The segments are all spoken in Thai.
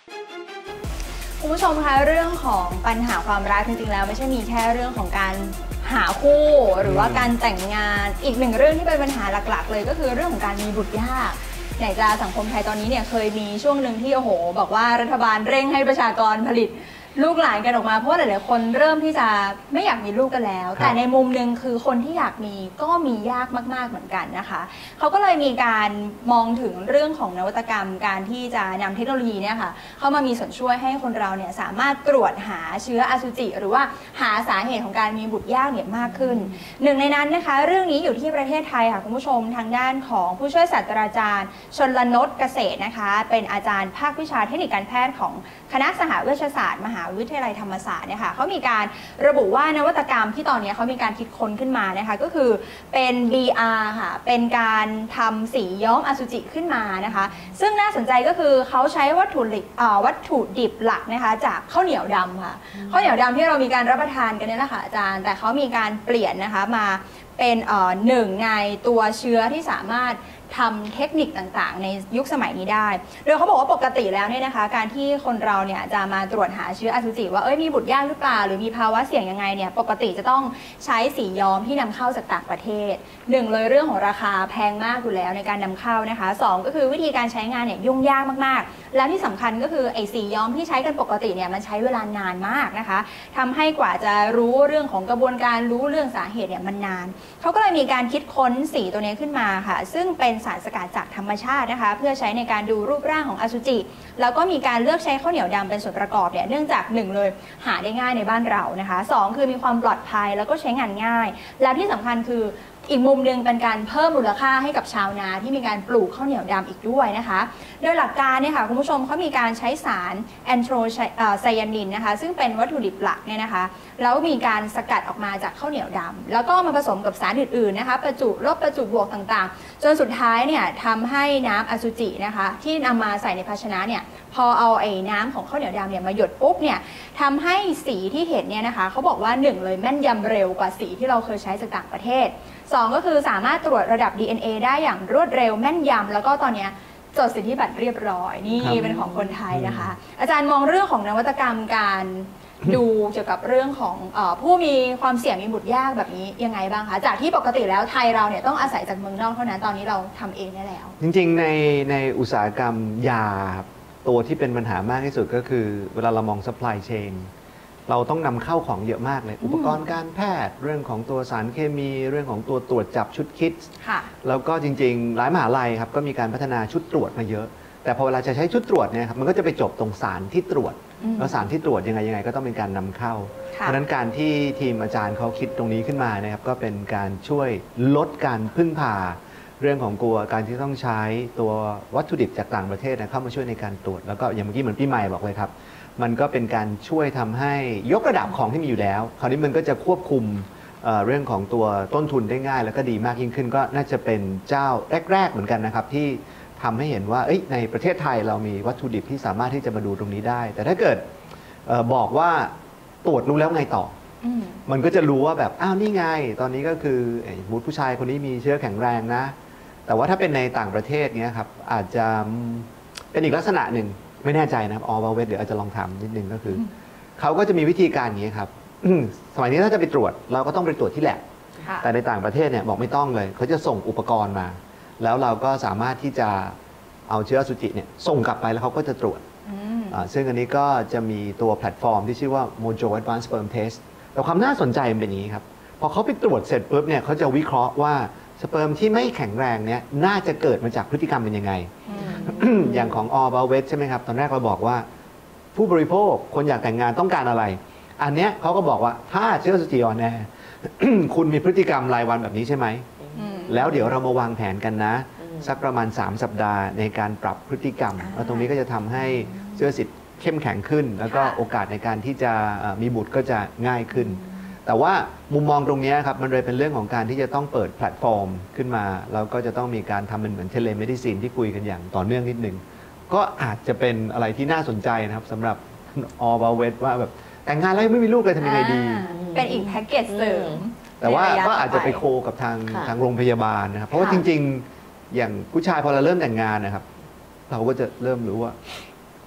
คุณผู้ชมคะเรื่องของปัญหาความรักจริงๆแล้วไม่ใช่มีแค่เรื่องของการหาคู่หรือว่าการแต่งงานอีกหนึ่งเรื่องที่เป็นปัญหาหลักๆเลยก็คือเรื่องของการมีบุตรยากไหนจะสังคมไทยตอนนี้เนี่ยเคยมีช่วงหนึ่งที่โอ้โหบอกว่ารัฐบาลเร่งให้ประชากรผลิตลูกหลานกันออกมาเพราะว่าหลายๆคนเริ่มที่จะไม่อยากมีลูกกันแล้วแต่ในมุมหนึ่งคือคนที่อยากมีก็มียากมากๆเหมือนกันนะคะเขาก็เลยมีการมองถึงเรื่องของนวัตกรรมการที่จะนำเทคโนโลยีเนี่ยค่ะเข้ามามีส่วนช่วยให้คนเราเนี่ยสามารถตรวจหาเชื้ออสุจิหรือว่าหาสาเหตุของการมีบุตรยากเนี่ยมากขึ้นหนึ่งในนั้นนะคะเรื่องนี้อยู่ที่ประเทศไทยค่ะคุณผู้ชมทางด้านของผู้ช่วยศาสตราจารย์ชลนท์เกษตรนะคะเป็นอาจารย์ภาควิชาเทคนิคการแพทย์ของคณะสหเวชศาสตร์มหาวิทยาลัยธรรมศาสตร์เนี่ยค่ะเขามีการระบุว่านวัตกรรมที่ตอนนี้เขามีการคิดค้นขึ้นมานะคะก็คือเป็น BR ค่ะเป็นการทำสีย้อมอสุจิขึ้นมานะคะซึ่งน่าสนใจก็คือเขาใช้วัตถุดิบหลักนะคะจากข้าวเหนียวดำค่ะข้าวเหนียวดำที่เรามีการรับประทานกันเนี่ยแหละค่ะอาจารย์แต่เขามีการเปลี่ยนนะคะมาเป็นหนึ่งในตัวเชื้อที่สามารถทำเทคนิคต่างๆในยุคสมัยนี้ได้โดยเขาบอกว่าปกติแล้วเนี่ยนะคะการที่คนเราเนี่ยจะมาตรวจหาเชื้ออสุจิว่ามีบุตรยากหรือเปล่าหรือมีภาวะเสี่ยงยังไงเนี่ยปกติจะต้องใช้สีย้อมที่นำเข้าจากต่างประเทศหนึ่งเลยเรื่องของราคาแพงมากอยู่แล้วในการนำเข้านะคะสองก็คือวิธีการใช้งานเนี่ยยุ่งยากมากๆแล้วที่สำคัญก็คือไอ้สีย้อมที่ใช้กันปกติเนี่ยมันใช้เวลานานมากนะคะทำให้กว่าจะรู้เรื่องของกระบวนการรู้เรื่องสาเหตุเนี่ยมันนานเขาก็เลยมีการคิดค้นสีตัวนี้ขึ้นมาค่ะซึ่งเป็นสารสกัดจากธรรมชาตินะคะเพื่อใช้ในการดูรูปร่างของอสุจิแล้วก็มีการเลือกใช้ข้าวเหนียวดำเป็นส่วนประกอบเนี่ยเนื่องจาก1เลยหาได้ง่ายในบ้านเรานะคะ2คือมีความปลอดภัยแล้วก็ใช้งานง่ายแล้วที่สำคัญคืออีกมุมหนึ่งเป็นการเพิ่มมูลค่าให้กับชาวนาที่มีการปลูกข้าวเหนียวดำอีกด้วยนะคะโดยหลักการเนี่ยค่ะคุณผู้ชมเขามีการใช้สารแอนโทรไซยานินนะคะซึ่งเป็นวัตถุดิบหลักเนี่ยนะคะแล้วมีการสกัดออกมาจากข้าวเหนียวดำแล้วก็มาผสมกับสารอื่นๆนะคะประจุลบประจุบวกต่างๆจนสุดท้ายเนี่ยทำให้น้ำอสุจินะคะที่นำมาใส่ในภาชนะเนี่ยพอเอาไอ้น้ำของข้าวเหนียวดำเนี่ยมาหยดปุ๊บเนี่ยทำให้สีที่เห็นเนี่ยนะคะเขาบอกว่า1เลยแม่นยำเร็วกว่าสีที่เราเคยใช้จากต่างประเทศ2ก็คือสามารถตรวจระดับ DNA ได้อย่างรวดเร็วแม่นยำแล้วก็ตอนนี้จดสิทธิบัตรเรียบร้อยนี่เป็นของคนไทยนะคะอาจารย์มองเรื่องของนวัตกรรมการดูเกี่ยวกับเรื่องของผู้มีความเสี่ยงมีบุตรยากแบบนี้ยังไงบ้างคะจากที่ปกติแล้วไทยเราเนี่ยต้องอาศัยจากเมืองนอกเท่านั้นตอนนี้เราทำเองได้แล้วจริงๆในอุตสาหกรรมยาตัวที่เป็นปัญหามากที่สุดก็คือเวลาเรามอง supply chainเราต้องนำเข้าของเยอะมากเลยอุปกรณ์การแพทย์เรื่องของตัวสารเคมีเรื่องของตัวตรวจจับชุดคิดแล้วก็จริงๆหลายมหาลัยครับก็มีการพัฒนาชุดตรวจมาเยอะแต่พอเวลาจะใช้ชุดตรวจเนี่ยครับมันก็จะไปจบตรงสารที่ตรวจแล้วสารที่ตรวจยังไงก็ต้องเป็นการนำเข้าเพราะฉะนั้นการที่ทีมอาจารย์เขาคิดตรงนี้ขึ้นมานะครับก็เป็นการช่วยลดการพึ่งพาเรื่องของการที่ต้องใช้ตัววัตถุดิบจากต่างประเทศเข้ามาช่วยในการตรวจแล้วก็อย่างเมื่อกี้เหมือนพี่ใหม่บอกเลยครับมันก็เป็นการช่วยทำให้ยกระดับของที่มีอยู่แล้วคราวนี้มันก็จะควบคุมเรื่องของตัวต้นทุนได้ง่ายแล้วก็ดีมากยิ่งขึ้นก็น่าจะเป็นเจ้าแรกๆเหมือนกันนะครับที่ทำให้เห็นว่าในประเทศไทยเรามีวัตถุดิบที่สามารถที่จะมาดูตรงนี้ได้แต่ถ้าเกิดบอกว่าตรวจรู้แล้วไงต่อมันก็จะรู้ว่าแบบอ้าวนี่ไงตอนนี้ก็คือผู้ชายคนนี้มีเชื้อแข็งแรงนะแต่ว่าถ้าเป็นในต่างประเทศเนี้ยครับอาจจะเป็นอีกลักษณะหนึ่งไม่แน่ใจนะครับเวทเดี๋ยวอาจจะลองทำนิดนึงก็คือเขาก็จะมีวิธีการอย่างนี้ครับสมัยนี้ถ้าจะไปตรวจเราก็ต้องไปตรวจที่แลบแต่ในต่างประเทศเนี่ยบอกไม่ต้องเลยเขาจะส่งอุปกรณ์มาแล้วเราก็สามารถที่จะเอาเชื้ออสุจิเนี่ยส่งกลับไปแล้วเขาก็จะตรวจซึ่งอันนี้ก็จะมีตัวแพลตฟอร์มที่ชื่อว่า Mojo Advanced Sperm Test แต่ความน่าสนใจมันเป็นอย่างนี้ครับพอเขาไปตรวจเสร็จปุ๊บเนี่ยเขาจะวิเคราะห์ว่าสเปิร์มที่ไม่แข็งแรงเนี่ยน่าจะเกิดมาจากพฤติกรรมเป็นยังไง อย่างของเวทใช่ไหมครับตอนแรกเราบอกว่าผู้บริโภคคนอยากแต่งงานต้องการอะไรอันเนี้ยเขาก็บอกว่าถ้าเชื้ออสุจิอ่อนแอ คุณมีพฤติกรรมรายวันแบบนี้ใช่ไหมแล้วเดี๋ยวเรามาวางแผนกันนะสักประมาณ3 สัปดาห์ในการปรับพฤติกรรมแล้วตรงนี้ก็จะทำให้เชื้อสิทธิ์เข้มแข็งขึ้นแล้วก็โอกาสในการที่จะมีบุตรก็จะง่ายขึ้นแต่ว่ามุมมองตรงนี้ครับมันเลยเป็นเรื่องของการที่จะต้องเปิดแพลตฟอร์มขึ้นมาแล้วก็จะต้องมีการทำเหมือนเทเลเมดิซินที่คุยกันอย่างต่อเนื่องนิดนึงก็อาจจะเป็นอะไรที่น่าสนใจนะครับสำหรับเวทว่าแบบแต่งงานแล้วไม่มีลูกเลยทำยังไงดีเป็นอีกแพ็กเกจเสริมแต่ว่าก็อาจจะไปโคกับทางโรงพยาบาลนะครับเพราะว่าจริงๆอย่างผู้ชายพอเราเริ่มแต่งงานนะครับเราก็จะเริ่มรู้ว่า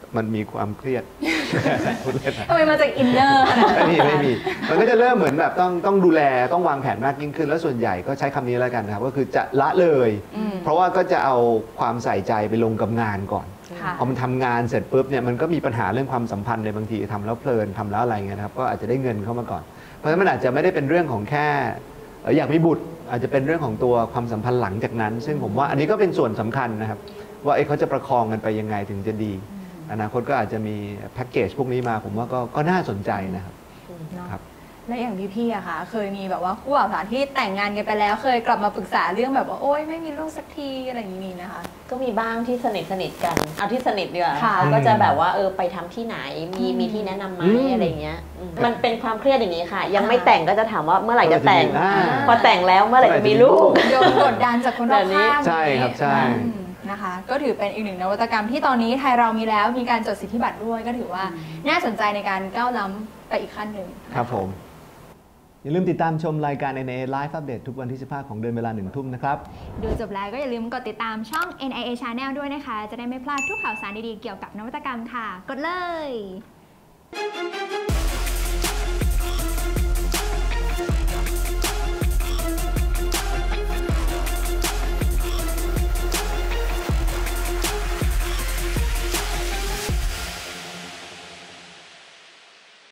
มันมีความเครียด พูดเล่นนะทำไมมาจากอินเนอร์ขนาดนั้นไม่มีมันก็จะเริ่มเหมือนแบบต้องดูแลต้องวางแผนมากยิ่งขึ้นแล้วส่วนใหญ่ก็ใช้คำนี้แล้วกันนะครับก็คือจะละเลย เพราะว่าก็จะเอาความใส่ใจไปลงกับงานก่อนค่ะพอมันทำงานเสร็จปุ๊บเนี่ยมันก็มีปัญหาเรื่องความสัมพันธ์ในบางทีทำแล้วเพลินทำแล้วอะไรเงี้ยนะครับก็อาจจะได้เงินเข้ามาก่อน เพราะฉะนั้นมันอาจจะไม่ได้เป็นเรื่องของแค่อยากมีบุตรอาจจะเป็นเรื่องของตัวความสัมพันธ์หลังจากนั้น ซึ่งผมว่าอันนี้ก็เป็นส่วนสำคัญนะครับว่าเขาจะประคองกันไปยังไงถึงจะดีอนาคตก็อาจจะมีแพ็กเกจพวกนี้มาผมว่าก็น่าสนใจนะครับเนาะครับและอย่างพี่ๆอะค่ะเคยมีแบบว่าคู่บ่าวสาวที่แต่งงานกันไปแล้วเคยกลับมาปรึกษาเรื่องแบบว่าโอ๊ยไม่มีลูกสักทีอะไรอย่างนี้มีนะคะก็มีบ้างที่สนิทกันเอาที่สนิทดีกว่าค่ะเขาก็จะแบบว่าไปทำที่ไหนมีที่แนะนำไหมอืมอะไรเงี้ยมันเป็นความเครียดอย่างนี้ค่ะ ยังไม่แต่งก็จะถามว่าเมื่อไหร่จะแต่งอ่าพอแต่งแล้วเมื่อไหร่จะมีลูกโดนกดดันจากคนรอบข้างใช่ครับใช่อืมนะคะ ก็ถือเป็นอีกหนึ่งนวัตกรรมที่ตอนนี้ไทยเรามีแล้วมีการจดสิทธิบัตรด้วยก็ถือว่าน่าสนใจในการก้าวล้ำไปอีกขั้นหนึ่งครับผมอย่าลืมติดตามชมรายการ NIA Live Update ทุกวันที่ 15 ของเดือนเวลา 1 ทุ่มนะครับดูจบแล้วก็อย่าลืมกดติดตามช่อง NIA Channel ด้วยนะคะ จะได้ไม่พลาดทุกข่าวสารดีๆเกี่ยวกับนวัตกรรมค่ะ กดเลย